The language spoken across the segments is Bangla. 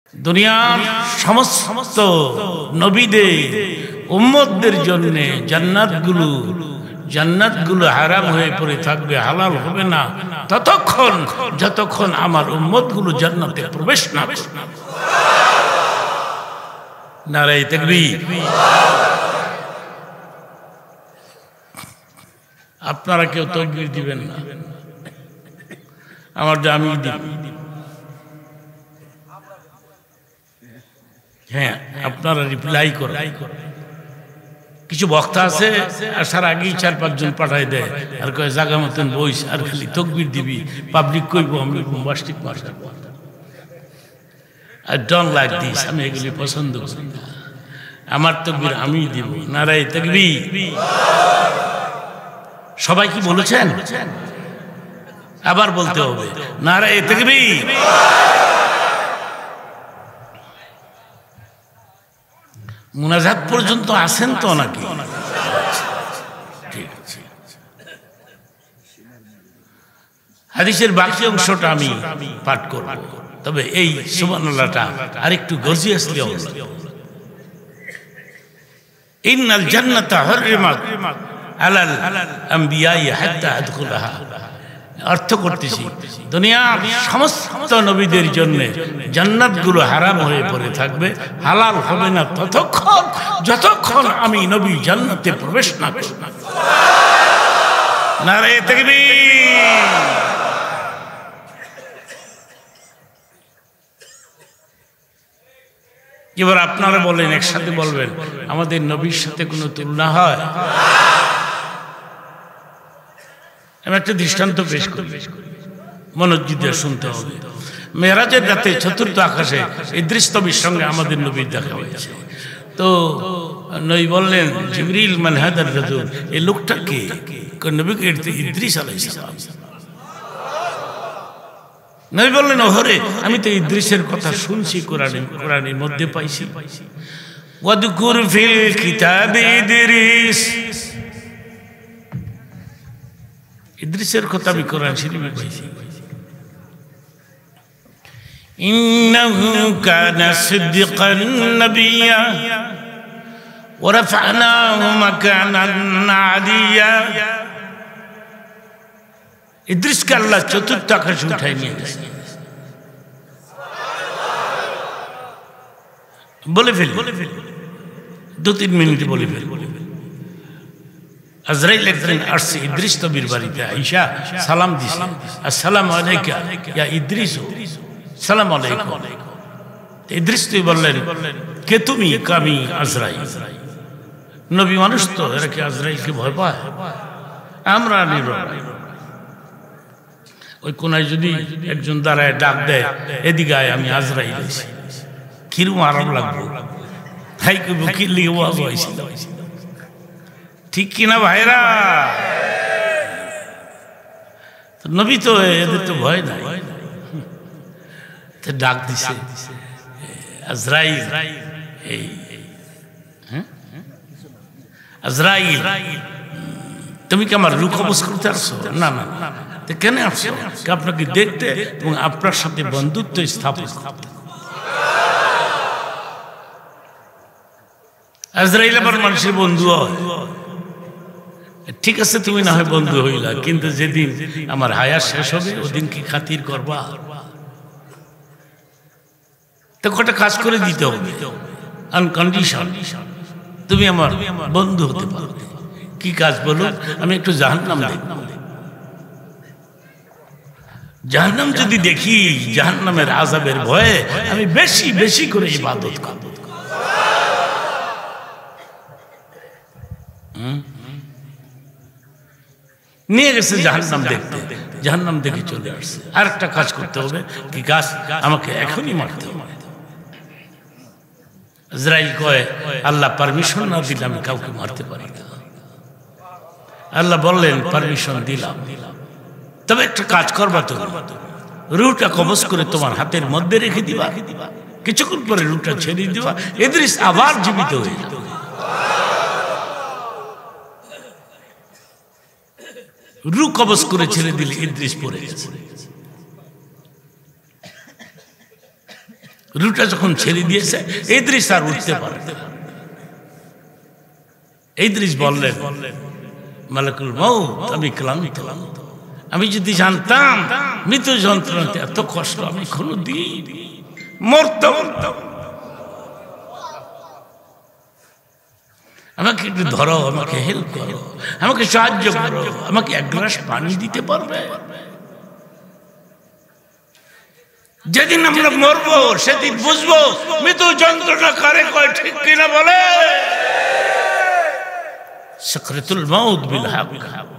দুনিয়ার সমস্ত নবীদের উম্মতদের জন্য জান্নাতগুলো হারাম হয়ে পড়ে থাকবে, হালাল হবে না ততক্ষণ যতক্ষণ আমার উম্মতগুলো জান্নাতে প্রবেশ না করবে। নারায়ে তাকবীর। আপনারা কেউ তাকবীর দিবেন না, আমার আমি দিব। হ্যাঁ, আপনারা রিপ্লাই করেন। কিছু বক্তা আছে আসার আগেই 4-5 জন পাঠাই দেয় আর কয় জাগা মতন বইস আর খালি তাকবীর দিবি, পাবলিক কইব আমি বোম্বাস্টিক ভাষা। আই ডোন্ট লাইক দিস, আমি এগুলি পছন্দ করি না। আমার তাকবীর আমি দিব। নারায়ে তাকবীর। সবাই কি বলেছেন? আবার বলতে হবে নারায়ে তাকবীর। মুনাজাত পর্যন্ত আছেন তো নাকি? ঠিক আছে, হাদিসের বাকি অংশটা আমি পাঠ করব, তবে এই সুবহানাল্লাহটা আরেকটু গর্জিয়াসলি হবে। ইন্নাল জান্নাতা হুররিমাত আলাল আমবিয়াই হাত্তা আদখুলাহা। অর্থ করতেছি, দুনিয়ার সমস্ত নবীদের জন্য জান্নাতগুলো হারাম হয়ে পড়ে থাকবে, হালাল হবে না ততক্ষণ যতক্ষণ আমি নবী জান্নাতে প্রবেশ না করব। নারায়ে তাকবীর। এবার আপনারা বলেন, একসাথে বলবেন, আমাদের নবীর সাথে কোনো তুলনা হয়? আমি একটা দৃষ্টান্ত পেশ করি, মনোযোগ দিয়ে শুনতে হবে। মেরাজের রাতে চতুর্থ আকাশে ইদ্রিস নবীর সঙ্গে আমাদের নবীর দেখা হয়েছে। তো নবী বললেন, জিবরিল মান হাদার রাজুল, এই লোকটা কে? নবীকে ইদ্রিস আলাইহিস সালাম। নবী বললেন, ওহরে, আমি তো ইদ্রিসের কথা শুনছি, কোরআনের মধ্যে পাইছি। ওয়াদকুর ফিল কিতাবে ইদ্রিস, ইদ্রিসের কথা আমি কোরআন শরীফে পাইছি। ইন্নাহু কানা সিদ্দিকান নাবিয়্যা ওয়া রাফা'নাহু মাকানান আলিয়্যা। ইদ্রিসকে আল্লাহ চতুর্থ আকাশে উঠায় নিয়ে গেছে। বলে ফেল, 2-3 মিনিটে বলে ফেল। আজরাইল একদিন আসছে ইদ্রিস নবীর বাড়িতে, আয়েশা সালাম দিছে, আসসালামু আলাইকা ইয়া ইদ্রিস। সালাম আলাইকুম। ইদ্রিস তুই বললেন, কে তুমি? আমি আজরাইল। নবী মানুষ তো, এরা কি আজরাইলকে ভয় পায়? আমরা নীরব। ওই কোনায় যদি একজন দাঁড়ায় ডাক দেয়, এদিকে আয়, আমি আজরাইল আইছি, কিরম আরাম লাগবে? তাই কইব কি লিগে ওয়াজ হইছিল, ঠিক কিনা ভাইরা? নবী তো, এদের তো ভয় নাই। ডাক দিছে আজরাইল, এই আজরাইল, তুমি কি আমার রূহ কবজ করতে আসছো? না না, কেন আসছো? আপনাকে দেখতে এবং আপনার সাথে বন্ধুত্ব স্থাপন করতে। আজরাইল আবার মানুষের বন্ধু হয়। ঠিক আছে, তুমি না হয় বন্ধু হইলা, কিন্তু যেদিন আমার হায়াত শেষ হবে ওদিন কি খাতির করবা? তো কটা কাজ করে দিতে হবে আনকন্ডিশন, তুমি আমার বন্ধু হতে পারো। কি কাজ বলো? আমি একটু জাহান্নাম দেখব। জাহান্নাম যদি দেখি, জাহান্নামের আযাবের ভয়ে আমি বেশি বেশি করে ইবাদত করব। নিয়ে গেছে জাহান্নাম দেখতে, জাহান্নাম দেখে চলে আসছে। আর একটা কাজ করতে হবে। কি কাজ? আমাকে এখনই মারতে হবে। আজরাইল কয়, আল্লাহ পারমিশন না দিলে আমি কাউকে মারতে পারি না। আল্লাহ বললেন, পারমিশন দিলাম, তবে একটা কাজ করবা, তুমি রুহটা কবজ করে তোমার হাতের মধ্যে রেখে দিবা, কিছুক্ষণ পরে রুহটা ছেড়ে দিবা, ইদ্রিস আবার জীবিত হয়ে যাবে। রূহ কবজ করে ছেড়ে দিলে ইদ্রিস পড়ে গেছে। রুটা যখন ছেড়ে দিয়েছে ইদ্রিস আর উঠতে পারে। ইদ্রিস বললেন, মালাকুল মউত, আমি ক্লান্ত, আমি যদি জানতাম মৃত্যু যন্ত্রণাতে এত কষ্ট আমি কোনোদিন মরতাম। আমাকে একটু ধরো, আমাকে হেল্প করো, আমাকে সাহায্য করো, আমাকে এক গ্লাস পানি দিতে পারবে? যেদিন আমরা মরবো সেদিন বুঝবো মৃত্যু যন্ত্রণা কারে কয়, ঠিক কিনা বলে? সাকরাতুল মাউত বিল হক।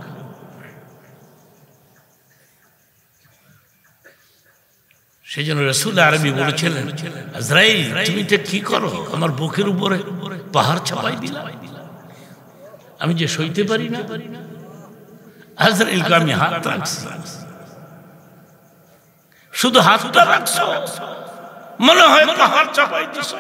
সেই জন্য রাসূল আরবি বলেছিলেন, আজরাইল তুমি এটা কি করো, আমার বুকের উপরে পাহাড় চাপাই দিলা, আমি যে সইতে পারি না। আজরাইলকে আমি হাত রাখছি, শুধু হাতটা রাখছো, মনে হয় পাহাড় চাপাই দিছো।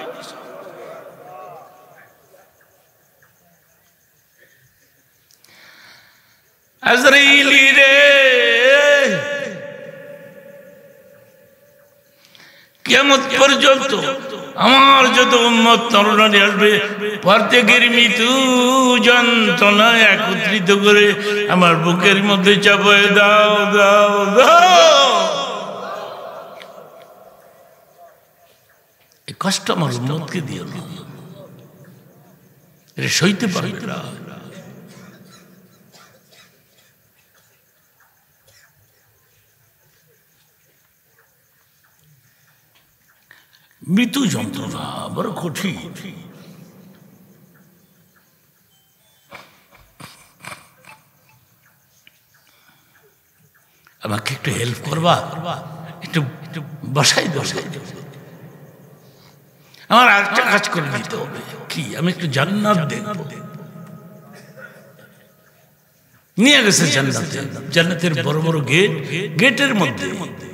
আজরাইল রে, কিয়ামত পর্যন্ত আমার যত উম্মত তরুণী আসবে প্রত্যেকের মৃত্যু যন্ত্রণা একত্রিত করে আমার বুকের মধ্যে চাপায় দাও দাও দাও। এই কষ্ট আমার উম্মতকে দিও না, এটা সইতে পারবে না। মৃত্যু যন্ত্রণা বড় কঠিন। আমাকে একটু হেল্প করবা, একটু বসাই বসাই আমার আরেকটা কাজ করে দিতে হবে। কি? আমি একটু জান্নাত দেখবো। নিয়ে গেছে জান্নাতে, জান্নাতের বড় বড় গেট, গেটের মধ্যে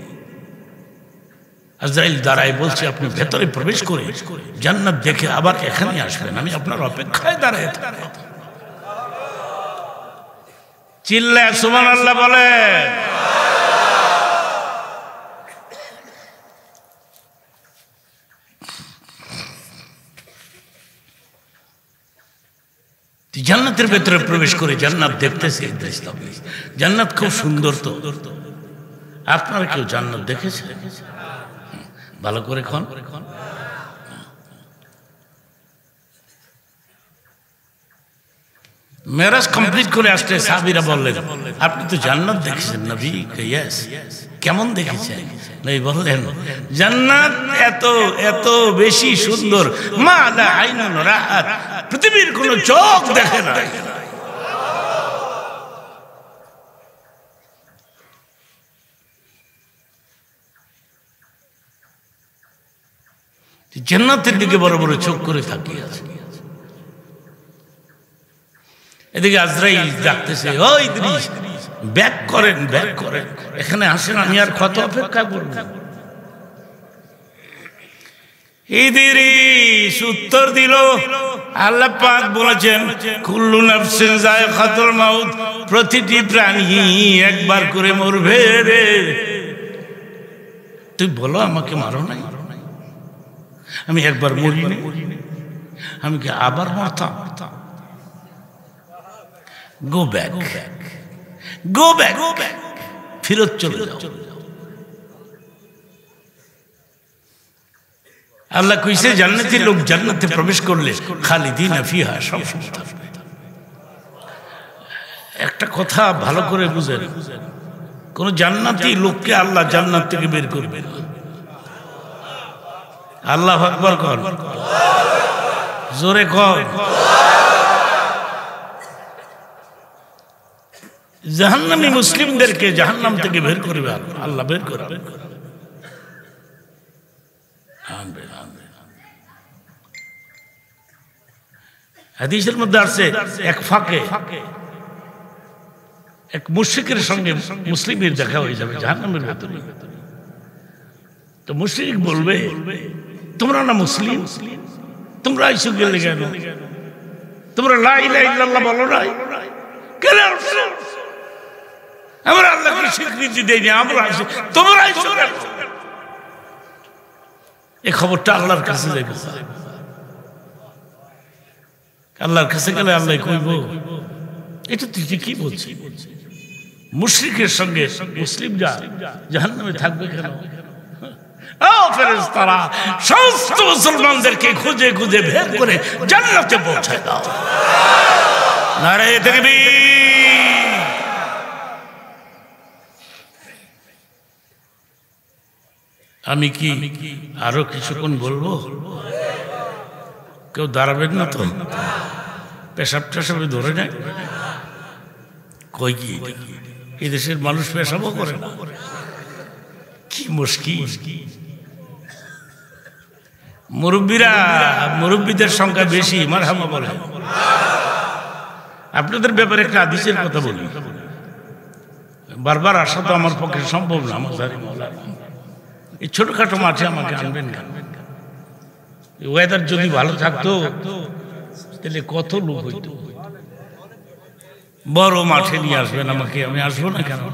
আজরাইল দাঁড়ায় বলছে, আপনি ভেতরে প্রবেশ করে জান্নাত দেখে আবার এখানে আসবেন, আমি আপনার অপেক্ষায় দাঁড়ায় থাকব। চিল্লায় সুবহানাল্লাহ বলেন। জান্নাতের ভেতরে প্রবেশ করে জান্নাত দেখতেছে। জান্নাত খুব সুন্দর। তো আপনারা কেউ জান্নাত দেখেছে? ভালো করে খন। মেরাজ কমপ্লিট করে আসতে সাহাবীরা বললেন, আপনি তো জান্নাত দেখেছেন নবী? ইয়েস। কেমন দেখেছেন? নবী বললেন, জান্নাত এত এত বেশি সুন্দর, মা লা আইনুন রাআত, পৃথিবীর কোনো চোখ দেখে না। জান্নাতের দিকে বড় বড় চোখ করে তাকিয়ে আছে। এদিকে আজরাইল ডাকতেছে, ও ইদ্রিস, ব্যাক করেন, ব্যাক করেন, এখানে আসেন, আমি আর কত অপেক্ষা করব? ইদ্রিস উত্তর দিল, আল্লাহ পাক বলেছেন, কুল্লু নাফসিন যায়কাতুল মাউত, প্রতিটি প্রাণী একবার করে মরবে রে। তুই বলো, আমাকে মারো নাই? আমি একবার মরিনি, আমি কি আবার মরতাম? গো ব্যাক, গো ব্যাক, ফিরত চলে যাও। আল্লাহ কইছে, জান্নাতি লোক জান্নাতে প্রবেশ করলে খালিদিনা ফিহা, সব সময় থাকবে। একটা কথা ভালো করে বুঝেন, কোন জান্নাতি লোককে আল্লাহ জান্নাত থেকে বের করবে না। আল্লাহু আকবার কর, জোরে কর। জাহান্নামী মুসলিমদেরকে জাহান্নাম থেকে বের করবে আল্লাহ, বের করবে। হাদিসের মধ্যে আছে, এক ফাঁকে এক মুশরিকের সঙ্গে মুসলিমের দেখা হয়ে যাবে জাহান্নামের ভেতরে। তো মুশরিক বলবে, তোমরা না মুসলিম, তোমরা আইসো গেলে কেন? তোমরা লা ইলাহা ইল্লাল্লাহ বলো নাই কেন? আমরা আল্লাহকে স্বীকৃতি দেইনি, আমরা আইসি, তোমরা আইসো কেন? এই খবরটা আল্লাহর কাছে যাইবে, আল্লাহর কাছে গেলে আল্লাহ কইব এটা তুই কি বলছিস? মুশরিকের সঙ্গে মুসলিমরা জাহান্নামে থাকবে কেন? ও ফেরেশতারা, সমস্ত মুসলমানদেরকে খুঁজে খুঁজে বের করে জান্নাতে পৌঁছায় দাও। নারে তাকবীর। আমি কি আরো কিছুক্ষণ বলবো? কেউ দাঁড়াবেন না তো? পেশাব টেশাবে ধরে নেয় কই কি? এই দেশের মানুষ পেশাবও করে না, কি মুশকিল। মুরব্বীদের সংখ্যা বেশি, মারহামা বলে। আপনাদের ব্যাপারে একটা হাদিসের কথা বলি, বারবার আসা তো আমার পক্ষে সম্ভব না। আমার এই ছোটখাটো মাঠে আমাকে আনবেন না। ওয়েদার যদি ভালো থাকতো তাহলে কত লোক হইতো। বড় মাঠে নিয়ে আসবেন আমাকে, আমি আসবো না কেন?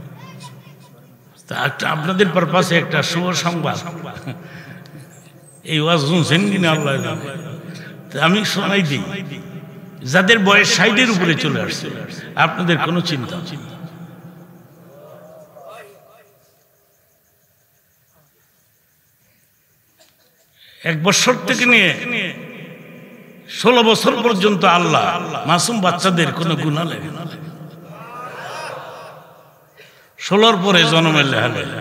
আপনাদের পারপাসে একটা শুভ সংবাদ, এই ওয়াজ শুনছেন কিনা আল্লাহ জানে। আমি শোনাই দিই, যাদের বয়স 60-এর উপরে চলে আসছে, আপনাদের কোনো চিন্তা, এক বছর থেকে নিয়ে 16 বছর পর্যন্ত আল্লাহ মাসুম বাচ্চাদের কোনো গুনাহ লেখে না। 16-র পরে জন্মের লেখা লেখে।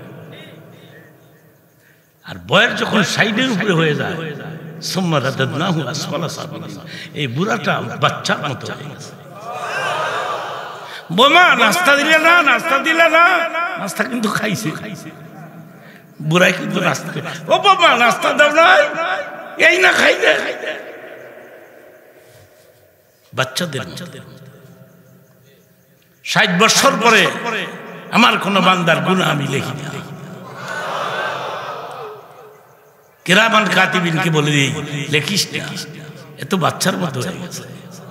আর বয়স যখন 60-এর উপরে হয়ে যায়, সুম্মা রাদাদনাহু আসফালা সাফিলিন, এই বুড়াটা বাচ্চার মতো হয়ে গেছে। বোমা নাস্তা দিলে না, নাস্তা দিলে না, নাস্তা কিন্তু খাইছে। বুড়াই কিন্তু নাস্তা, ও বাবা নাস্তা দাও না, এই না খাইলে। বাচ্চাদের 60 বছর পরে আমার কোন বান্দার গুনাহ আমি লিখি না। কিরামান কাতিবিনকে বলে দিই, লেখিস না, এত বাচ্চার মতো হয়ে গেছে।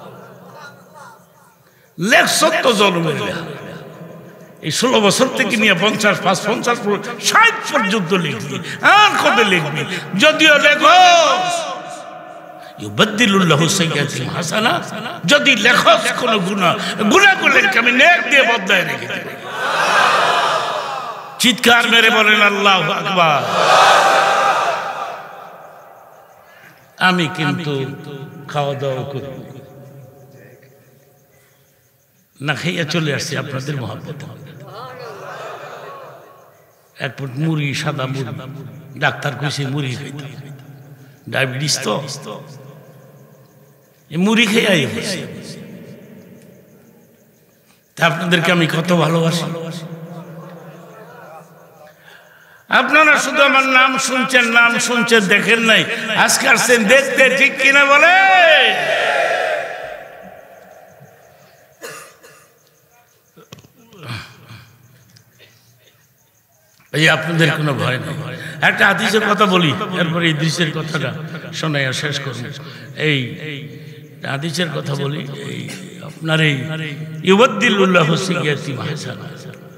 লেখছ তো জন্মের লেখা। এই 16 বছর থেকে নিয়ে 50, 55, 60 পর্যন্ত লিখবি, আর কবে লিখবি? যদিও লেখো ইউবাদদিলুল্লাহু সাইয়্যাতিহিম হাসানাত, যদি লেখস কোন গুনাহ করলে আমি নেক দিয়ে বদলায় রেখে দেব। চিৎকার মেরে বলেন আল্লাহু আকবার। আমি কিন্তু খাওয়া দাওয়া করি না, খাইয়া চলে আসছি আপনাদের মহব্বতে। এক ফুট মুড়ি, সাদা মুড়ি, ডাক্তার কইছে মুড়ি খাইতে, ডায়াবেটিস তো, মুড়ি খেয়ে আপনাদেরকে আমি কত ভালোবাসি। আপনারা শুধু আমার নাম শুনছেন, দেখেন নাই, আজকে আসছেন দেখতে, ঠিক কিনা বলে? এই আপনাদের কোনো ভয় নেই। একটা হাদিসের কথা বলি, এরপরে এই দৃশ্যের কথাটা শোনাইয়া শেষ করুন। এই হাদিসের কথা বলি, এই আপনার এই ইউবাদদিলুল্লাহু সাইয়্যাতিহিম হাসানাত,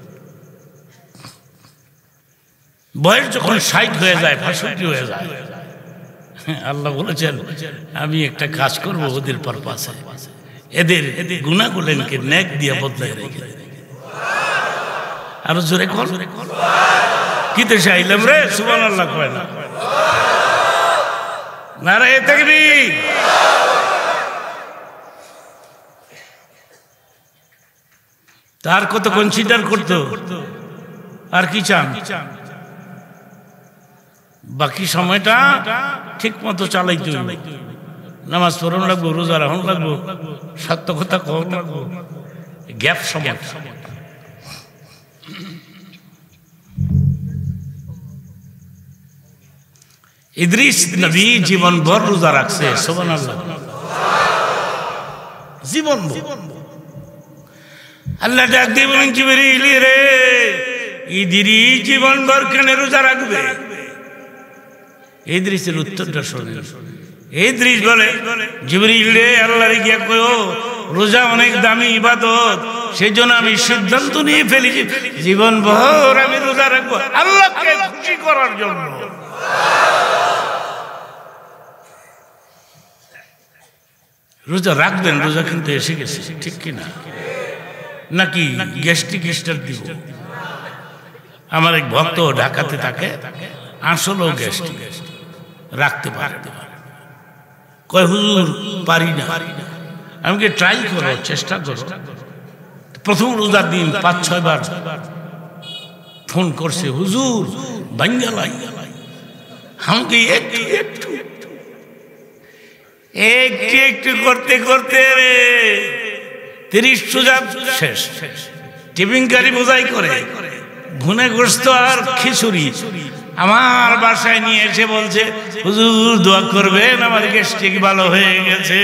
বয়স যখন 60 হয়ে যায়, 65 হয়ে যায়, আল্লাহ বলেছেন আমি একটা কাজ করব ওদের পারপাসে, এদের গুনাহগুলোকে নেক দিয়ে বদলায় রেখে দেব। আরো জোরে কর, কি দেশে আইলাম রে, সুবহানাল্লাহ কয় না? নারে তাকবীর। তার কত কনসিডার করতো, আর কি চান? বাকি সময়টা ঠিক মতো চালাইতে হবে। নামাজ পড়ন লাগবো, রোজা রাখুন লাগবো, সত্য কথা কম লাগবো, গ্যাপ সময়। ইদ্রিস নবী জীবনভর রোজা রাখছে, সুবহানাল্লাহ, জীবনভর। আল্লাহ ডাক দিয়ে বলেন, জিবরিল রে, ইদ্রিস জীবনভর কেন রোজা রাখবে? ইদ্রিসের উত্তরটা শোনেন। ইদ্রিস বলে, জিবরিল রে, আল্লাহরে গিয়া কইও রোজা অনেক দামি ইবাদত, সেই জন্য আমি সিদ্ধান্ত নিয়ে ফেলেছি জীবনভর আমি রোজা রাখবো, আল্লাহকে খুশি করার জন্য। রোজা রাখবেন, রোজা কিন্তু এসে গেছে, ঠিক কিনা? নাকি গ্যাস্ট্রিক স্টার দিব? আমার এক ভক্ত ঢাকাতে থাকে, আসলেও গ্যাস্ট্রিক, রাখতে পারে না। কয় হুজুর পারি না। আমি কি ট্রাই করো, চেষ্টা করো। প্রথম রোজার দিন 5-6 বার ফোন করছে, হুজুর বাঙ্গালাই। আমাকে একটু একটু একটু একটু করতে করতে 30 রোজা শেষ। টিফিন গাড়ি বোঝাই করে ভুনে গোস্ত আর খিচুড়ি আমার বাসায় নিয়ে এসে বলছে, হুজুর দোয়া করবেন, আমার গ্যাস্ট্রিক ভালো হয়ে গেছে।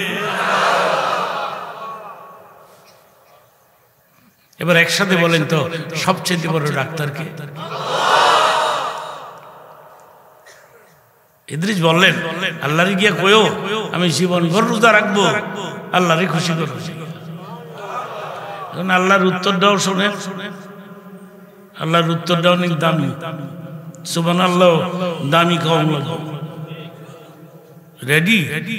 এবার একসাথে বলেন তো, সবচেয়ে বড় ডাক্তার কে? ইদ্রিস বললেন, আল্লাহরে গিয়ে কয়ো আমি জীবনভর রোজা রাখবো, আল্লাহরে খুশি করবো। এখন আল্লাহর উত্তরটাও শোনেন, আল্লাহর উত্তরটাও অনেক দামি। সুবহানাল্লাহ, দামি কম লাগবে। রেডি?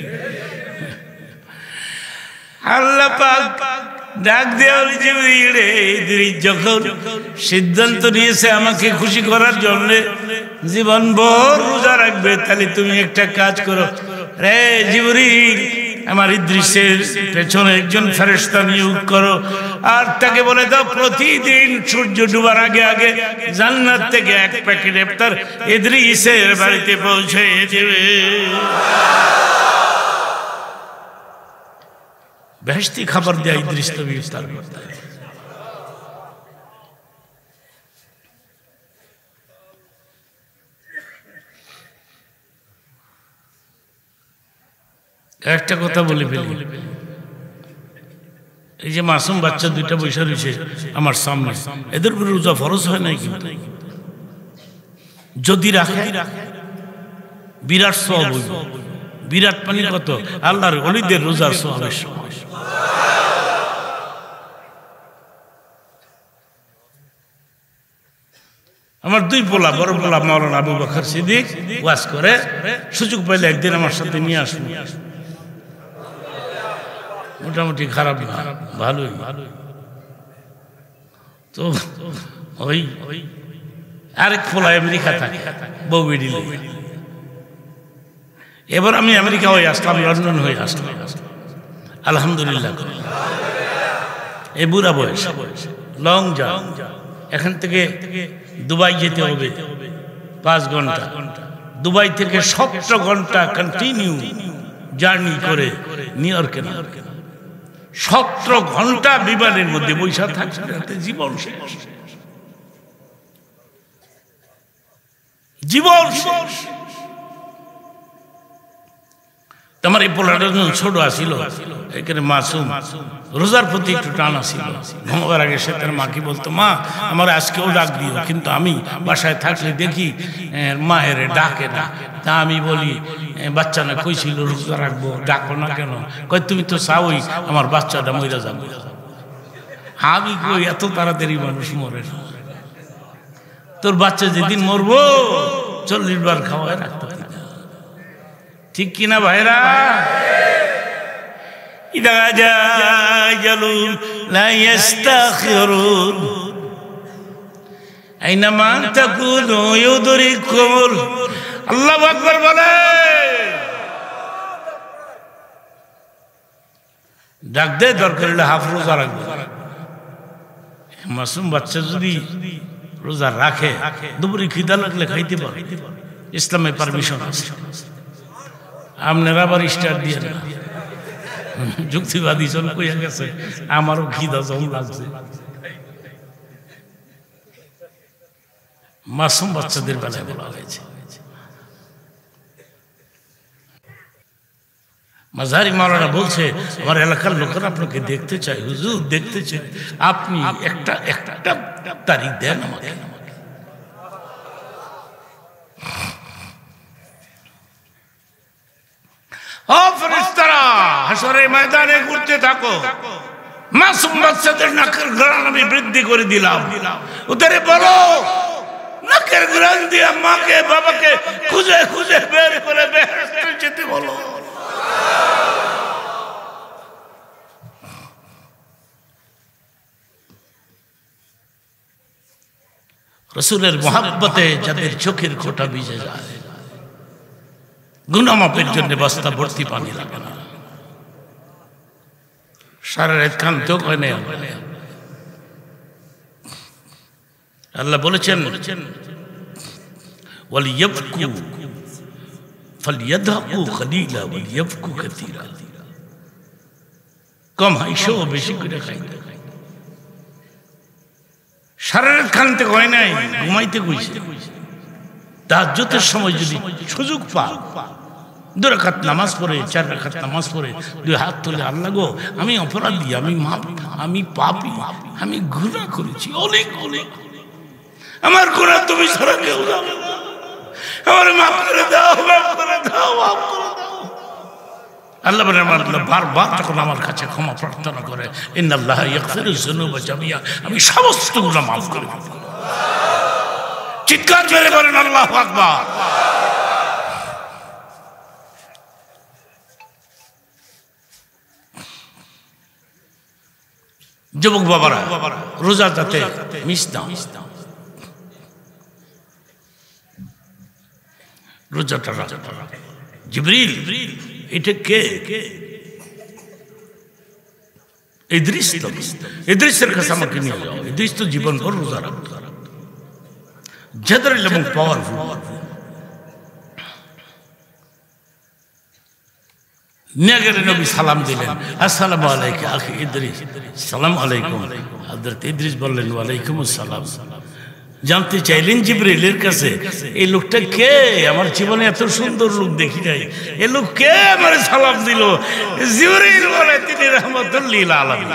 আল্লাহ পাক ডাক দেওয়ার জিবরিল যখন সিদ্ধান্ত নিয়েছে আমাকে খুশি করার জন্য জীবনভর রোজা রাখবে, তাহলে তুমি একটা কাজ করো রে জিবরিল, আমার ইদ্রিসের পেছনে একজন ফেরেশতা নিয়োগ করো, আর তাকে বলে দাও প্রতিদিন সূর্য ডুবার আগে আগে জান্নাত থেকে 1 প্যাকেট ইফতার ইদ্রিসের বাড়িতে পৌঁছে দেবে। বেহেশতি খাবার দেয়া ইদ্রিস নবী ইফতার করতে। একটা কথা বলে ফেলি, এই যে মাসুম বাচ্চা 2টা বসে রয়েছে আমার সামনে, এদের উপরে রোজা ফরজ হয় নাই কিন্তু যদি রাখে বিরাট সওয়াব হইব। বিরাট পানি কত? আল্লাহর ওলিদের রোজার সওয়াবের সমান। আমার 2 পোলা, বড় পোলা মাওলানা আবু বকর সিদ্দিক ওয়াজ করে, সুযোগ পাইলে একদিন আমার সাথে নিয়ে আসুন। মোটামুটি খারাপ না, ভালোই। তো ওই আরেক পোলা আমেরিকা থাকে, বউ বেডিলে। এবার আমি আমেরিকা হয়ে আসলাম, লন্ডন হয়ে আসলাম, আলহামদুলিল্লাহ। এই বুড়া বয়স, লং জার্নি। এখান থেকে দুবাই যেতে হবে 5 ঘন্টা। দুবাই থেকে 17 ঘন্টা কন্টিনিউ জার্নি করে নিউ ইয়র্কে না, 17 ঘন্টা বিমানের মধ্যে বৈশা থাকতে জীবন শেষ, জীবন শেষ। তোমার এই পোলাটা ছোট আসিল, এখানে মাসুম, রোজার প্রতি একটু টান আসিল। ঘুমাবার আগে সে তার মাকে বলতো, মা আমার আজকেও ডাক দিও, কিন্তু আমি বাসায় থাকলে দেখি মায়ের ডাকে না। তা আমি বলি, বাচ্চা না কইছিল রোজা রাখবো, ডাকো না কেন? কই তুমি তো চাওই আমার বাচ্চাটা মইরা যাবে। আমি কই এত তাড়াতাড়ি মানুষ মরে না, তোর বাচ্চা যেদিন মরবো 40 বার খাওয়ায় রাখতে, ঠিক কিনা ভাইরা? ইদা জা আজালুন লা ইস্তাখিরুন আইনামা তাকুনু ইউদরিকুমুল। আল্লাহু আকবার বলে। ডাক দে, দরকার হলে হাফ রোজা রাখবে। মাসুম বাচ্চা যদি রোজা রাখে, দুপুরে খিদা লাগলে খাইতে পারে, ইসলামে পারমিশন আছে। আপনারা আবার স্টার দিয়ে না, যুক্তিবাদী জন কইয়া গেছে আমারও খিদা জম লাগছে। মাসুম বাচ্চাদের বেলায় বলা হয়েছে। মাঝারি মাওলানা বলছে, আমার এলাকার লোকেরা আপনাকে দেখতে চায়, হুজুর দেখতে চায়, আপনি একটা তারিখ দেন আমাকে। ও ফেরেশতারা, হাশরের ময়দানে ঘুরতে থাকো, মাসুম বাচ্চাদের নাকের ঘ্রাণ আমি বৃদ্ধি করে দিলাম। ওদের বলো নাকে নাকের ঘুরান দিয়া মাকে বাবাকে খুঁজে খুঁজে বের করে বেহেশতে যেতে বলো। রসুলের মহাব্বতে যাদের চোখের খোঁটা ভিজে যায়, গুনাহ মাপের জন্য বস্তা ভর্তি পানি লাগে না, সারা রাত কাঁদতেও হয় না। আল্লাহ বলেছেন ওয়ালিয়াবকু ফালিয়াদহাকু কলিলা ওয়ালিয়াবকু কাসীরা। কম হাইসো বেশি করে খাইতে, সারা রাত কাঁদতে হয় নাই, ঘুমাইতে কইছে। তাহাজ্জুদের সময় যদি সুযোগ পাও, 2 রাকাত নামাজ পড়ে 4 রাকাত নামাজ পড়ে 2 হাত তুলে, আল্লাহ গো আমি অপরাধী, আমি পাপী, আমি গুনাহ করেছি অনেক অনেক, আমার গুনাহ তুমি ছাড়া কেউ জানে না, আমার মাফ করে দাও, মাফ করে দাও, মাফ করে দাও। আল্লাহ বারবার যখন আমার কাছে ক্ষমা প্রার্থনা করে, ইন্নাল্লাহা ইয়াগফিরুয যুনুবা জামিআ, আমি সমস্ত গুনাহ মাফ করে দেব। চিৎকার করে বলেন আল্লাহু আকবার। যুবক বাবারা, রোজা যাতে মিস দাও, রোজাটা জিবরিল এটা কে? ইদ্রিসের কাছে আমাকে নিয়ে যাও। ইদ্রিস তো জীবন ভর রোজা রাখত, জেদারেল এবং পাওয়ারফুল। নিয়ে গেলে নবী সালাম দিলেন, আসসালামু আলাইকা আখি ইদ্রিস। সালাম আলাইকুম। হযরত ইদ্রিস বললেন ওয়ালাইকুম আসসালাম। জানতে চাইলেন জিবরিলের কাছে, এই লোকটা কে? আমার জীবনে এত সুন্দর লোক দেখি নাই, এই লোক কে আমার সালাম দিল? জিবরিল বলে তিনি রাহমাতুল লিল আলামিন।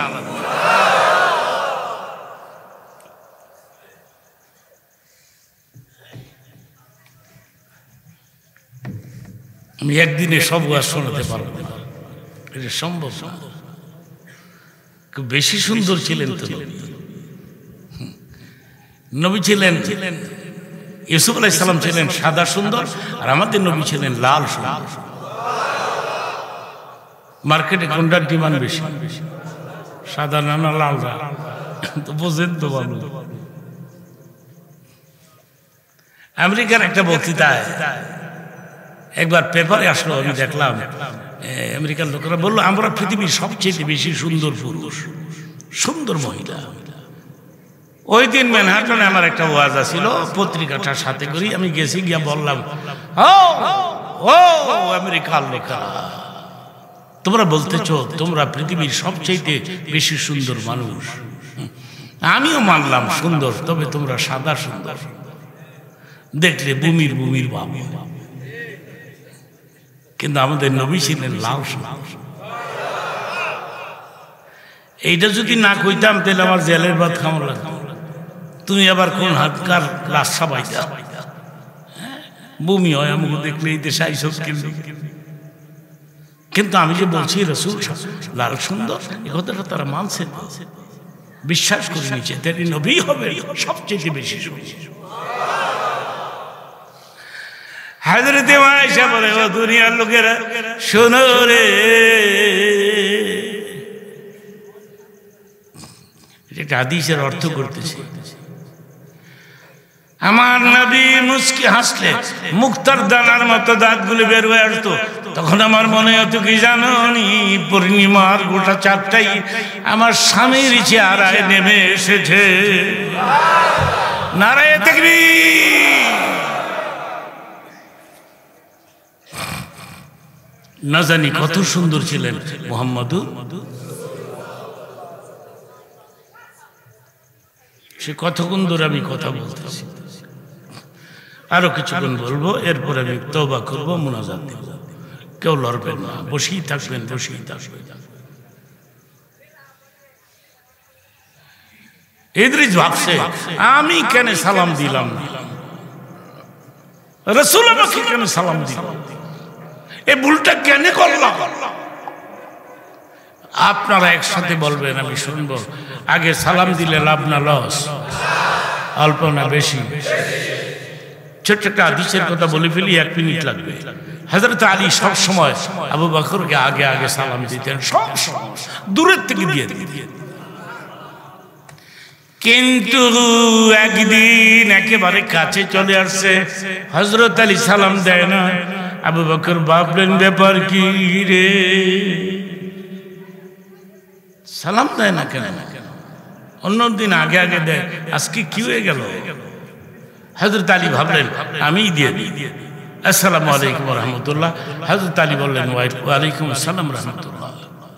আমি একদিনে সব ওয়াজ শোনাতে পারবো না, এটা সম্ভব না। খুব বেশি সুন্দর ছিলেন তো নবী। ছিলেন ইউসুফ আলাইহিস সালাম ছিলেন সাদা সুন্দর, আর আমাদের নবী ছিলেন লাল সুন্দর। মার্কেটে কোনটার ডিমান্ড বেশি? সাদা না না লাল? তো বোঝেন তো ভালো। আমেরিকার একটা বক্তৃতায় একবার পেপারে আসলো, আমি দেখলাম আমেরিকার লোকেরা বললো আমরা পৃথিবীর সবচেয়ে বেশি সুন্দর পুরুষ, সুন্দর মহিলা। ওই দিন ম্যানহাটনে আমার একটা ওয়াজ ছিল, পত্রিকাটার সাথে করি আমি গেছি, গিয়া বললাম, ও আমেরিকার লোকেরা, তোমরা বলতেছো তোমরা পৃথিবীর সবচেয়ে বেশি সুন্দর মানুষ। আমিও মানলাম সুন্দর, তবে তোমরা সাদা সুন্দর, দেখলে বুমির বুমির বাবু। কিন্তু আমাদের নবী ছিলেন লাল সুন্দর। এইটা যদি না কইতাম তাহলে আমার জেলের ভাত খাওয়া লাগতো। তুমি আবার কোন হাতকার রাস্তা পাইতা, বমি হয় আমাকে দেখলে, এই দেশে আইসব কিন্তু আমি যে বলছি রাসূল লাল সুন্দর, এই কথাটা তারা মানছে, বিশ্বাস করে নিচ্ছে, তিনি নবী হবে সবচেয়ে বেশি সুন্দর। হযরত আয়েশা বলে, ও দুনিয়ার লোকেরা শোনো রে, এটা হাদিসের অর্থ করতেছে। আমার নবী মুস্কি হাসলে মুক্তার দানার মতো দাঁতগুলো বের হয়ে আসতো, তখন আমার মনে হতো কি জানো নি, পূর্ণিমার গোটা চাঁদটাই আমার স্বামীর চেহারায় নেমে এসেছে। নারায়ে তাকবীর। না জানি কত সুন্দর ছিলেন মুহাম্মদ। সে কতক্ষণ ধরে আমি কথা বলতেছি, আরো কিছুক্ষণ বলবো, এরপর আমি তওবা করবো, মুনাজাত দেব। কেউ লড়বেন না, বসেই থাকবেন, বসেই থাকবেন। ইদ্রিস ভাবছে আমি কেন সালাম দিলাম না, রাসূল আমাকে কেন সালাম দিল, এই ভুলটা কেন করলাম? আপনারা একসাথে বলবেন, আমি শুনবো। আগে সালাম দিলে লাভ না লস? অল্প না বেশি? ছোট্ট একটা হাদিসের কথা বলে ফেলি, 1 মিনিট লাগবে। হযরত আলী সব সময় আবু বকরকে আগে আগে সালাম দিতেন, সব সময় দূরের থেকে দিয়ে দিতেন। কিন্তু একদিন একেবারে কাছে চলে আসছে, হযরত আলী সালাম দেয় না। আবু বকর ভাবলেন ব্যাপার কি রে, সালাম দেয় না কেন? অন্যদিন আগে আগে দেয়, আজকে কি হয়ে গেল? হযরত আলী ভাবলেন আমি দিয়ে দিই, আসসালামু আলাইকুম ওয়া রাহমাতুল্লাহ। হযরত আলী বললেন ওয়া আলাইকুম আসসালাম ওয়া রাহমাতুল্লাহ।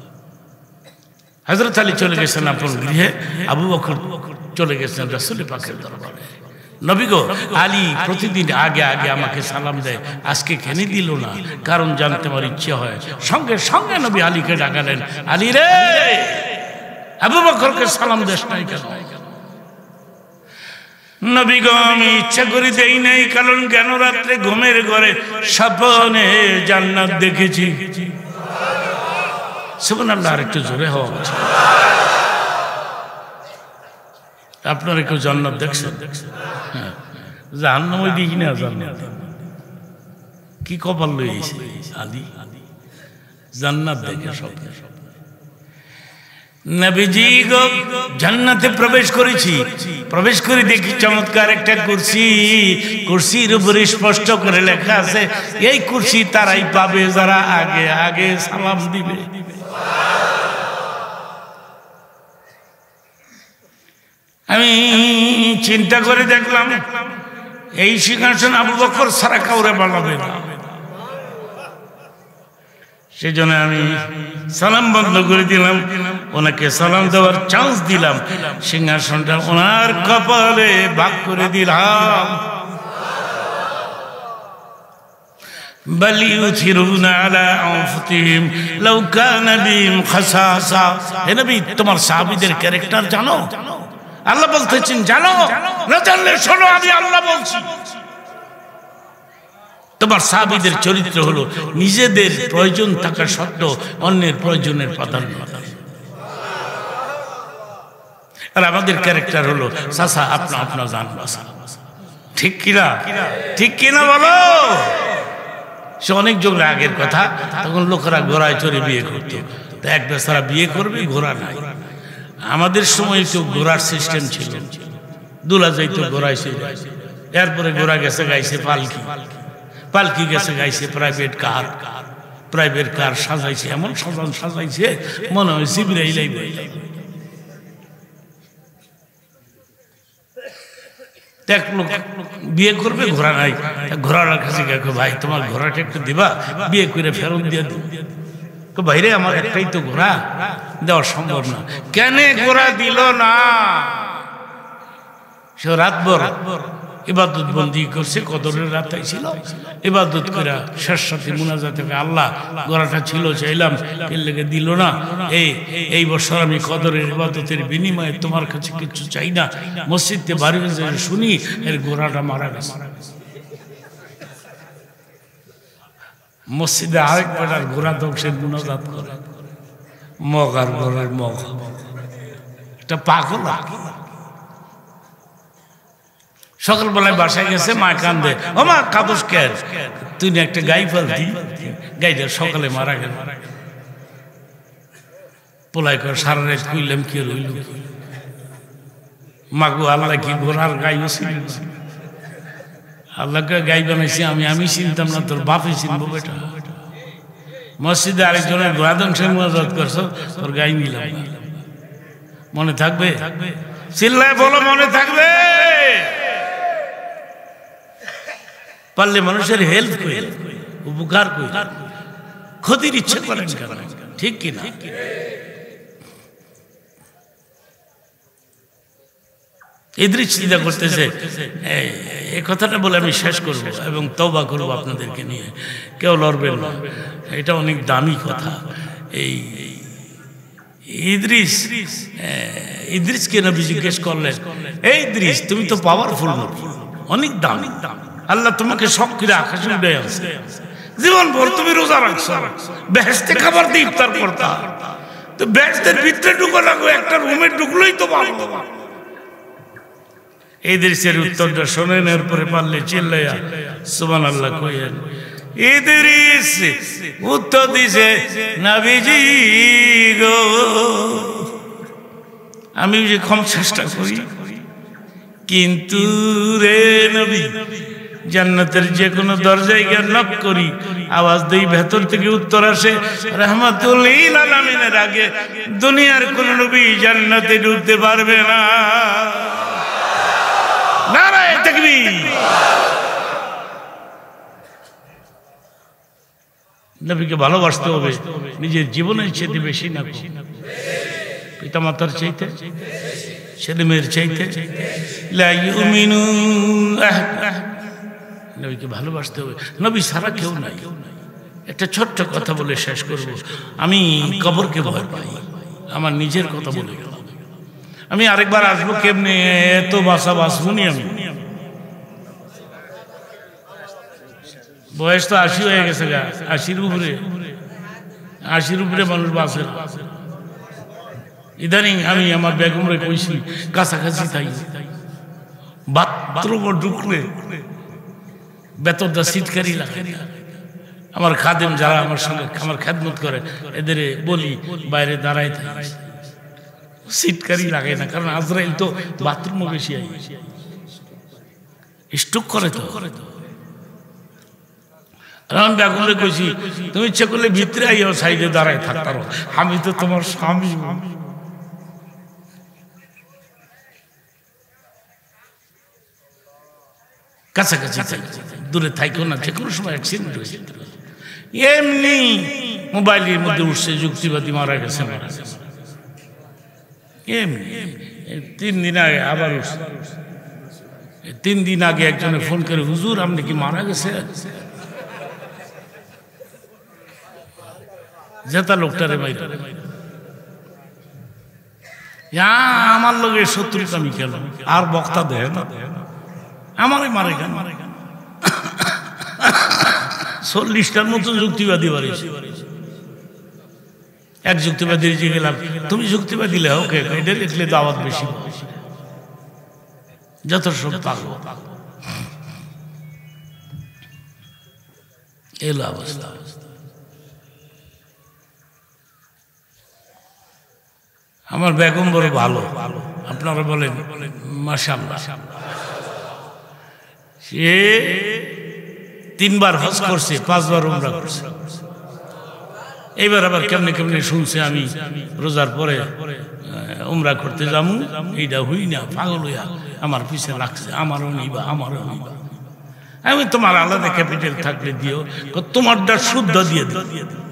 হযরত আলী চলে গেছেন আপন গৃহে, আবু বকর চলে গেছেন রাসূল পাকের দরবারে। নবী গো, আলী প্রতিদিন আগে আগে আমাকে সালাম দেয়, আজকে কেন দিল না? কারণ জানতে আমার ইচ্ছে হয়। সঙ্গে সঙ্গে নবী আলীকে ডাকালেন, আলী রে, আবু বকরকে সালাম দেশ নাই কেন? নবী গো, আমি ইচ্ছা করে দেই নাই, কারণ কেন রাত্রে ঘুমের ঘরে স্বপ্নে জান্নাত দেখেছি। সুবহানাল্লাহ, আর একটু জোরে হওয়া উচিত। আপনারা কেউ জান্নাত দেখছেন? হ্যাঁ, জাহান্নামে দেখি না জান্নাত। কি কপাল লইছে আলী, জান্নাত দেখে স্বপ্নে। নবীজি গো, জান্নাতে প্রবেশ করেছি, প্রবেশ করে দেখি চমৎকার একটা কুরসি, কুরসির উপরে স্পষ্ট করে লেখা আছে, এই কুরসি তারাই পাবে যারা আগে আগে সালাম দিবে। আমি চিন্তা করে দেখলাম এই সিংহাসন আবু বকর ছাড়া কাউরে বানাবে না। সেজন্য আমি সালাম বন্ধ করে দিলাম, ওনাকে সালাম দেওয়ার চান্স দিলাম, সিংহাসনটা ওনার কপালে ভাগ করে দিলাম। بل يؤثرون على أنفسهم لو كان بهم خصاصة। হে নবী, তোমার সাহাবীদের ক্যারেক্টার জানো? আল্লাহ বলতেছেন জানো, না জানলে শোনো, আমি আল্লাহ বলছি। তোমার সাহাবীদের চরিত্র হলো নিজেদের প্রয়োজন থাকা সত্ত্বেও অন্যের প্রয়োজনের প্রাধান্য। আর আমাদের ক্যারেক্টার হলো চাচা আপনা আপনা জান বাসা। ঠিক কিনা? ঠিক কিনা বলো? সে অনেক যুগ আগের কথা, তখন লোকেরা ঘোড়ায় চড়ে বিয়ে করতো। তো এক বেচারা বিয়ে করবে, ঘোড়া নাই। আমাদের সময় তো ঘোড়ার সিস্টেম ছিল, দুলা যাইতো ঘোড়ায় চড়ে, এরপরে ঘোড়া গেছে গাইছে পালকি, পালকি গেছে গাইছে প্রাইভেট কার, প্রাইভেট কার সাজাইছে, এমন সাজাইছে মনে হয় জিবরাইল আইবে। এক লোক বিয়ে করবে, ঘোড়া নাই, ঘোড়ার কাছে গেছে, ভাই তোমার ঘোড়াটা একটু দিবা, বিয়ে করে ফেরত দিয়ে দিব। তো ভাইরে, আমার একটাই তো ঘোড়া, দেওয়া সম্ভব না। কেন ঘোড়া দিল না? সে রাতভর ইবাদত বন্দি করছে, কদরের রাত ছিল, ইবাদত করে শেষ সাথে মুনাজাতে, আল্লাহ ঘোড়াটা ছিল চাইলাম, এর লেগে দিল না। এই বছর আমি কদরের ইবাদতের বিনিময়ে তোমার কাছে কিছু চাই না। মসজিদে বাড়ি শুনি এর ঘোড়াটা মারা গেছে। মসজিদে আরেকবার ঘোড়া ধ্বংসের মুনাজাত করে, মগ আর ঘোড়ার মগ, এটা পাগল। সকালবেলায় বাসায় গেছে, মা কান্দে, ও মা কাদস কে, তুই না একটা গাই ফেলতি, গাইটা সকালে মারা গেল। পোলাই করে সারা রাত কইলাম কি রইল, মাগো আল্লাহ কি ঘোড়ার গাই ছিল? আল্লাহকে গাই বানাইছি আমি, আমি চিনতাম না, তোর বাপে চিনবো বেটা। মসজিদে আরেকজনের ঘোড়া ধ্বংসের মুনাজাত করছো, তোর গাই নিলাম। মনে থাকবে? চিল্লায় বলো, মনে থাকবে? পারলে মানুষের হেল্প করে, উপকার করে, ক্ষতির ইচ্ছে করেন কেন? ঠিক কিনা? ইদ্রিস চিন্তা করতেছে, এই কথাটা বলে আমি শেষ করব এবং তওবা করব আপনাদেরকে নিয়ে, কেউ লড়বেন না, এটা অনেক দামি কথা। এই ইদ্রিসকে নবী জিজ্ঞেস করলেন, এই ইদ্রিস, তুমি তো পাওয়ারফুল নবী, অনেক দামি, আল্লাহ তোমাকে সব করে আকাশে উঠে আছে, জীবন ভর তুমি রোজা রাখছো, বেহেশতে খাবার দিয়ে ইফতার করতা, তো বেহেশতের ভিতরে ঢুকো লাগো, একটা রুমে ঢুকলেই তো ভালো। ইদ্রিসের উত্তরটা শোনেন, এরপরে পারলে চিল্লাইয়া সুবহানাল্লাহ কইেন। ইদ্রিস উত্তর দিছে, নবীজি গো আমি যে কম চেষ্টা করি, কিন্তু রে নবী জান্নাতের যে কোনো দরজায় গিয়ে নক করি, আওয়াজ দেই, ভেতর থেকে উত্তর আসে রাহমাতুল লিল আলামিনের আগে দুনিয়ার কোন নবী জান্নাতে ঢুকতে পারবে না। নারায়ে তাকবীর। নবীকে ভালোবাসতে হবে নিজের জীবনের চাইতে বেশি না, পিতা মাতার চাইতে, ছেলে মেয়ের চাইতে। লা ইউমিনু নবীকে ভালোবাসতে হবে, নবী ছাড়া কেউ নাই। একটা ছোট্ট কথা বলে শেষ করব। আমি কবরকে ভয় পাই, আমার নিজের কথা বলে গেলাম। আমি আরেকবার আসবো কেমনে, এত বাসা বাঁচবনি। আমি বয়স তো 80 হয়ে গেছে, 80-র উপরে মানুষ বাঁচে। ইদানিং আমি আমার বেগমরে কইছি কাছাকাছি থাই, বাথরুম ঢুকলে বেতনটা সিটকারি লাগে। আমার খাদেম যারা আমার সঙ্গে আমার খেদমত করে, এদের বলি বাইরে দাঁড়ায় থাকে, সিটকারি লাগে না, কারণ আজরাইল তো বাথরুমও বেশি আই স্টক করে তো। আমি বেগমরে কইছি তুমি ইচ্ছা করলে ভিতরে আইও, সাইডে দাঁড়ায় থাকতার, আমি তো তোমার স্বামী। কাছাকাছি দূরে থাইকো না, যে কোনো সময় অ্যাক্সিডেন্ট হয়েছে। এমনি মোবাইলের মধ্যে উঠছে যুক্তিবাদী মারা গেছে, এমনি 3 দিন আগে আবার উঠছে। 3 দিন আগে একজনে ফোন করে, হুজুর আপনি কি মারা গেছে? যেটা লোকটারে বাইরে আমার লোকের শত্রুতা আমি কেন আর বক্তা দেয় না, আমারে মারে কেন? 40টার মতন যুক্তিবাদী বাড়িয়েছে। এক যুক্তিবাদী যে গেলাম, তুমি যুক্তিবাদী ওকে এটা লিখলে দাওয়াত বেশি, যত সব পাগল এলো অবস্থা। আমার বেগম বড় ভালো, আপনারা বলেন মাশাআল্লাহ। সে 3 বার হজ করছে, 5 বার উমরা করছে। এইবার আবার কেমনে কেমনে শুনছে আমি রোজার পরে উমরা করতে যাবো, এইটা হই না, পাগল হইয়া আমার পিছে লাগছে, আমারও নিবা, আমারও নিবা। আমি তোমার আলাদা ক্যাপিটাল থাকলে দিও, তোমারটা শুদ্ধ দিয়ে দিও।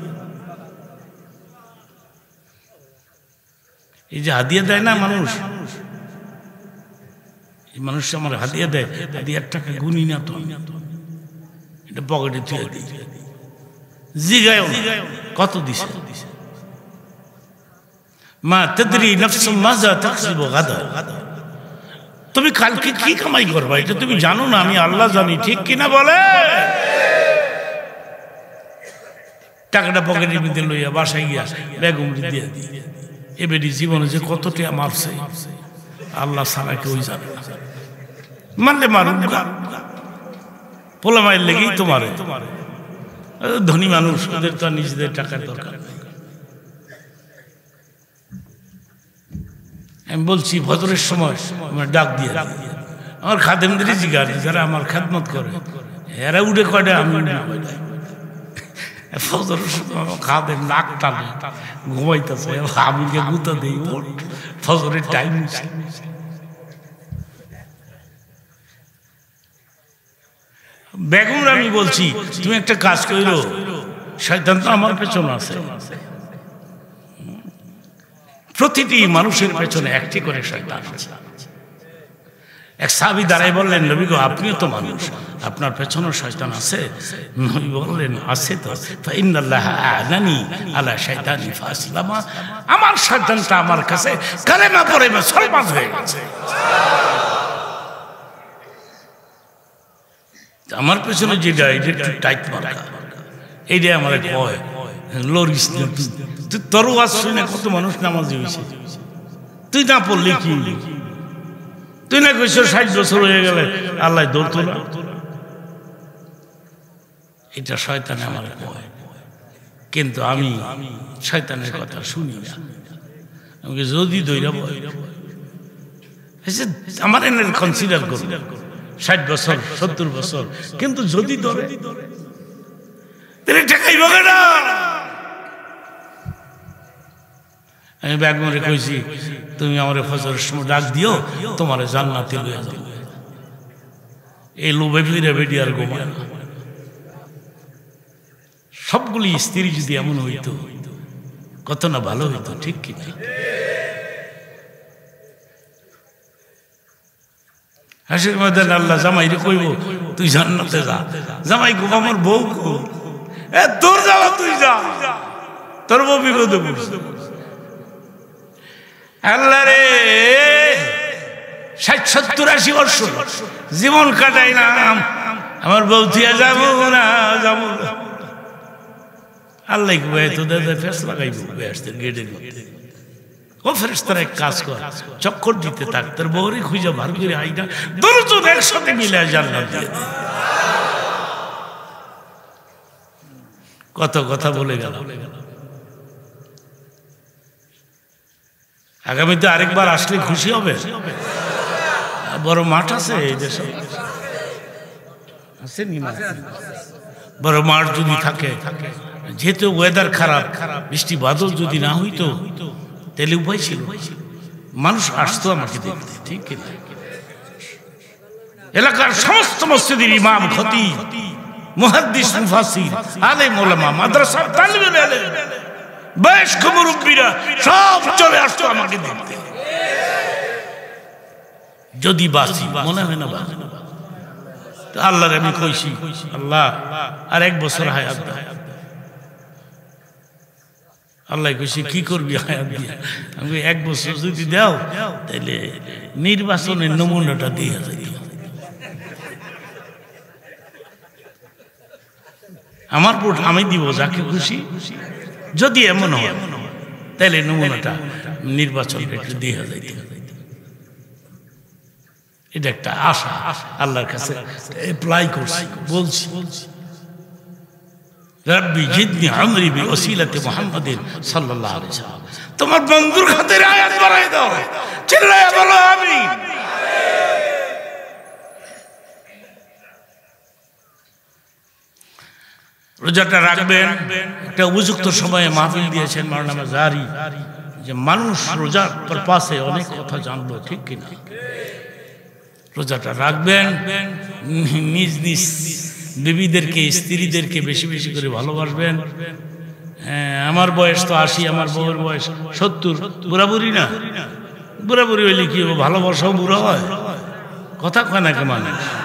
এই যে হাদিয়া দেয় না মানুষ, এই মানুষ আমার হাদিয়া দেয়, হাদিয়ার টাকা গুনি না তো, এটা পকেটে তুলে দিই, জিগায় কত দিছে। মা তাদরি নাফসুম মাযা তাকসিবু গাদা, তুমি কালকে কি কামাই করবা এটা তুমি জানো না, আমি আল্লাহ জানি, ঠিক কিনা বলে? টাকাটা পকেটের মধ্যে লইয়া বাসায় গিয়া বেগম দিয়ে দিই। এবারে জীবনে যে কতটা মারছে আল্লাহ ছাড়া কেউ জানে না। মারলে মারুক, পোলা মায়ের লেগেই তো মারে। ধনী মানুষ, ওদের তো নিজেদের টাকার দরকার। আমি বলছি ফজরের সময় আমার ডাক দিয়ে আমার খাদেমদেরই জিজ্ঞাসা, যারা আমার খেদমত করে এরা উঠে কয়টা, আমি ফজরের সময় খাদেম নাক টানে ঘুমাইতেছে, আমি গুঁতা দিই ফজরের টাইম। বেগম আমি বলছি তুমি একটা কাজ করো, শয়তান তো আমার পেছনে আছে, প্রতিটি মানুষের পেছনে একটি করে শয়তান আছে। এক সাহাবী দাঁড়ায় বললেন, নবী গো আপনিও তো মানুষ, আপনার পেছনেও শয়তান আছে? নবী বললেন আছে তো। ফাইন্নাল্লাহা আ'নানি আলা শাইতানি ফাসলামা, আমার শয়তানটা আমার কাছে কালেমা পড়ে মুসলমান হয়ে গেছে। আমার পেছনে যেটা এটা একটু টাইট মারা, এইটাই আমার কয় লরিস না, তুই তোর ওয়াজ শুনে কত মানুষ নামাজি হয়েছে, তুই না পড়লে কি? তুই না কইছো 60 বছর হয়ে গেলে আল্লাহ দৌড় তোলা। এটা শয়তান আমার কয়, কিন্তু আমি শয়তানের কথা শুনি না। আমাকে যদি দৈরা আমার এনে কনসিডার করুন 60 বছর 70 বছর, কিন্তু যদি ধরে তাহলে ঠেকাইব কেন? আমি ব্যাগমরে কইছি তুমি আমার ফজরের সময় ডাক দিও, তোমার জান্নাতে লইয়া যাবো। এই লোভে ফিরে বেডি আর ঘুমায় না। সবগুলি স্ত্রী যদি এমন হইতো কত না ভালো হইতো, ঠিক কিনা? হাসির মধ্যে আল্লাহ জামাইরে কইব তুই জান্নাতে যা। জামাই গো আমার বউ গো, তোর যাওয়া তুই যা, তোর বউ বিপদে পড়ছে। আল্লাহ রে 60 70 80 বর্ষ জীবন কাটাই না, আমার বউ থিয়া যাবো না যাবো না। আল্লাহ তোদের ফেস লাগাইব বেহেশতের গেটের মধ্যে। ও ফেরেশতারা এক কাজ কর, চক্কর দিতে থাক, তোর বউরে খুঁজে বার করে আইনা দুজন একসাথে মিলে জান্নাত দিয়ে। কত কথা বলে গেল। আগামীতে আরেকবার আসলে খুশি হবে। বড় মাঠ আছে এই দেশে, আছে নি না? বড় মাঠ যদি থাকে, যেহেতু ওয়েদার খারাপ, বৃষ্টি বাদল যদি না হইতো তাহলে উপায় ছিল, মানুষ আসতো আমাকে দেখতে, ঠিক কিনা? এলাকার সমস্ত মসজিদের ইমাম, খতিব, মুহাদ্দিস, মুফাসসির, আলেম ওলামা, মাদ্রাসার তালিবে আলেম, বয়স্ক মুরব্বীরা সব চলে আসতো আমাকে দেখতে। যদি বাঁচি, মনে হয় না বাঁচি। আল্লাহর আমি কইছি, আল্লাহ আর 1 বছর হায়াত দাও। আল্লাহ কইছি কি করবি হায়াত দিয়ে? আমি 1 বছর যদি দাও তাহলে নির্বাচনের নমুনাটা দিয়ে যাই। আমার ভোট আমি দিব যাকে খুশি, যদি এমন হয় তাহলে নমুনাটা নির্বাচন একটু দিয়ে যাই। এটা একটা আশা আল্লাহর কাছে অ্যাপ্লাই করছি, বলছি রব্বি জিদনি আমরি বিওসিলাতি মুহাম্মাদিন সাল্লাল্লাহু আলাইহি ওয়াসাল্লাম। তোমার বন্ধুর খাতিরে আয়াত বাড়াই দাও, চিল্লায়া বলো আমিন। রোজাটা রাখবেন, একটা উপযুক্ত সময়ে মাহফিল দিয়েছেন মাওলানা মাজারি, যে মানুষ রোজার পাশে অনেক কথা জানলো, ঠিক কিনা? রোজাটা রাখবেন, নিজ নিজ বিবিদেরকে, স্ত্রীদেরকে বেশি বেশি করে ভালোবাসবেন। আমার বয়স তো 80, আমার বউয়ের বয়স 70, বুড়াবুড়ি না? বুড়াবুড়ি হইলে কি ভালোবাসাও বুড়া হয়? কথা কয় না কেমন?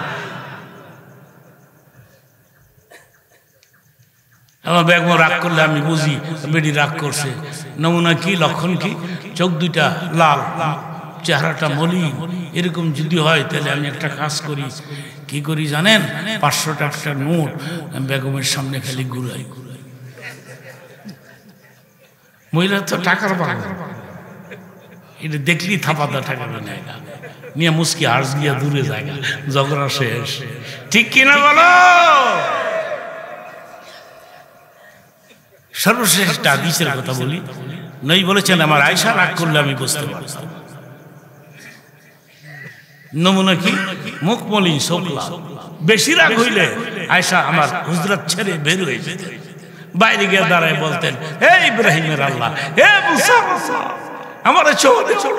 আমার বেগম রাগ করলে আমি বুঝি বেডি রাগ করছে। নমুনা কি, লক্ষণ কি? চোখ দুইটা লাল, চেহারাটা মলিন, এরকম যদি হয় তাহলে আমি একটা কাজ করি। কি করি জানেন? 500 টাকার নোট বেগমের সামনে খালি ঘুরাই। মহিলা তো টাকার বাবা, এটা দেখলি থাপাদা টাকা নিয়ে মুস্কি হার্স গিয়া দূরে জায়গা, ঝগড়া শেষ, ঠিক কিনা বলো? সর্বশেষ একটা হাদিসের কথা বলি। নবী বলেছেন আমার আয়েশা রাগ করলে আমি বুঝতে পারতাম। নমুনা কি? মুখ মলিন, শোকলা। বেশি রাগ হইলে আয়েশা আমার হুজরাত ছেড়ে বের হয়ে যেতেন, বাইরে গিয়ে দাঁড়ায় বলতেন, হে ইব্রাহিমের আল্লাহ, হে মুসা, আমার চলো।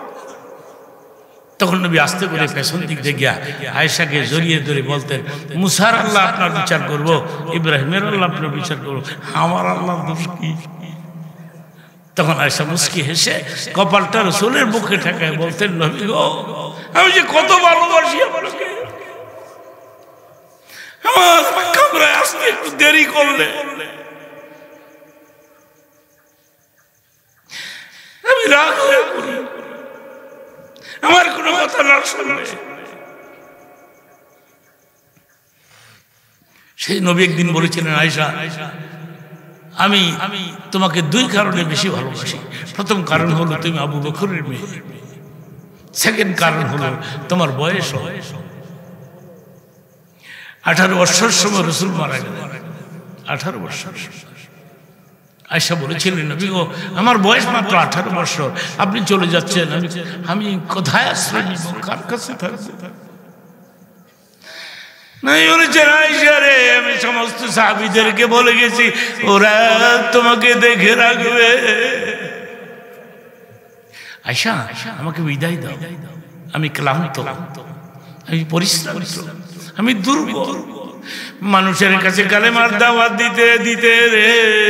তখন নবী আস্তে করে পেছন দিক দিয়ে গিয়া আয়েশাকে জড়িয়ে ধরে বলতেন, মুসার আল্লাহ আপনার বিচার করব, ইব্রাহিমের আল্লাহ আপনার বিচার করবো, আমার আল্লাহ দোষ কি? তখন আয়েশা মুস্কি হেসে কপালটা রাসূলের বুকে ঠেকায় বলতেন, নবী গো, আমি যে কত ভালোবাসি আপনাকে, আমার কামরায় আসতে একটু দেরি করলে আমি রাগ হয়ে পড়ি, আমার কোনো কথা না শুনলে। সেই নবী একদিন বলেছিলেন, আয়েশা আমি তোমাকে 2 কারণে বেশি ভালোবাসি। প্রথম কারণ হলো তুমি আবু বকরের মেয়ে, সেকেন্ড কারণ হলো তোমার বয়স 18 বছর সময় রাসূল মারা গেলেন। 18 বছর। আয়েশা বলেছিলেন, নবী গো, আমার বয়স মাত্র 18 বছর, আপনি চলে যাচ্ছেন, আমি কোথায় আশ্রয় নিব, কার কাছে থাকবো? আমি সমস্ত সাহাবীদেরকে বলে গেছি, ওরা তোমাকে দেখে রাখবে। আয়েশা, আমাকে বিদায় দাও, আমি ক্লান্ত, আমি পরিশ্রান্ত, আমি দুর্বল, মানুষের কাছে কালেমার দাওয়াত দিতে দিতে রে,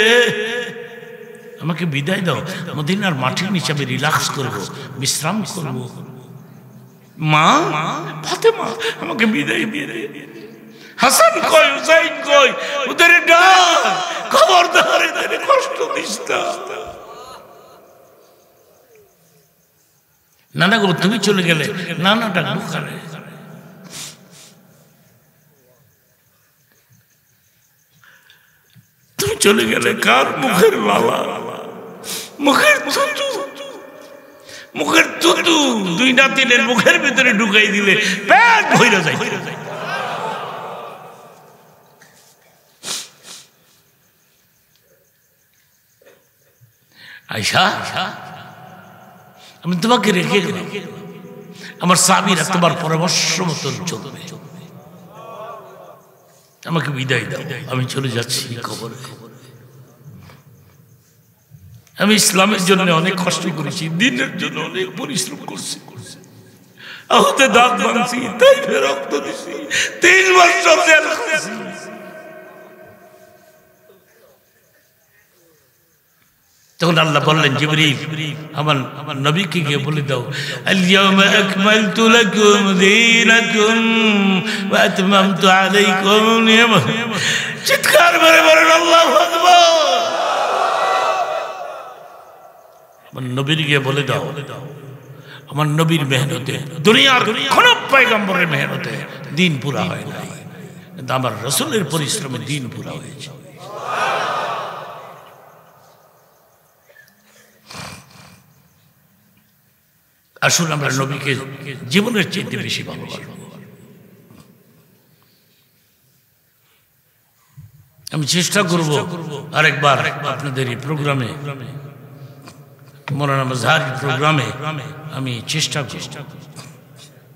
আমাকে বিদায় দাও, মদিনার মাটির নিচে আমি রিল্যাক্স করবো, বিশ্রাম করবো। মা ফাতেমা, আমাকে বিদায় দিয়ে দে। হাসান কই, হুসাইন কই, ওদের ডাক, খবরদার এদের কষ্ট দিস না। নানা গো, তুমি চলে গেলে, নানা ডাকবো কারে? তুমি চলে গেলে কার মুখের লালা, মুখের থুতু, মুখের থুতু দুই নাতিনের মুখের ভিতরে ঢুকাই দিলে পেট ভইরা যায়। আয়েশা, আমি তোমাকে রেখে গেলাম, আমার সাহাবীরা তোমার পরামর্শ মতন চলবে, আমাকে বিদায় দাও, আমি চলে যাচ্ছি কবরে। আমি ইসলামের জন্য অনেক কষ্ট করেছি, দিনের জন্য অনেক পরিশ্রম করছি, আহতে দাঁত ভাঙছি, তাই রক্ত দিছি, 3 বছর জেল করেছি। তখন আল্লাহ বললেন, জিবরিল, আমার নবীকে গিয়ে বলে দাও, আল-ইয়াওমা আকমালতু লাকুম দীনাকুম ওয়া আতমামতু আলাইকুম নি'মাতি। চিৎকার করে বলেন আল্লাহু আকবার। আমার নবীর গিয়ে বলে দাও, আমার নবীর মেহনতে, দুনিয়ার কোন পয়গম্বরের মেহনতে দিন পুরা হয় নাই, কিন্তু আমার রাসূলের পরিশ্রমে দিন পুরা হয়েছে। আসুন আমরা নবীকে জীবনের চেয়ে বেশি ভালোবাসব। আমি চেষ্টা করব আরেকবার আপনাদের এই প্রোগ্রামে, মৌলানা মাজহারির প্রোগ্রামে আমি চেষ্টা করব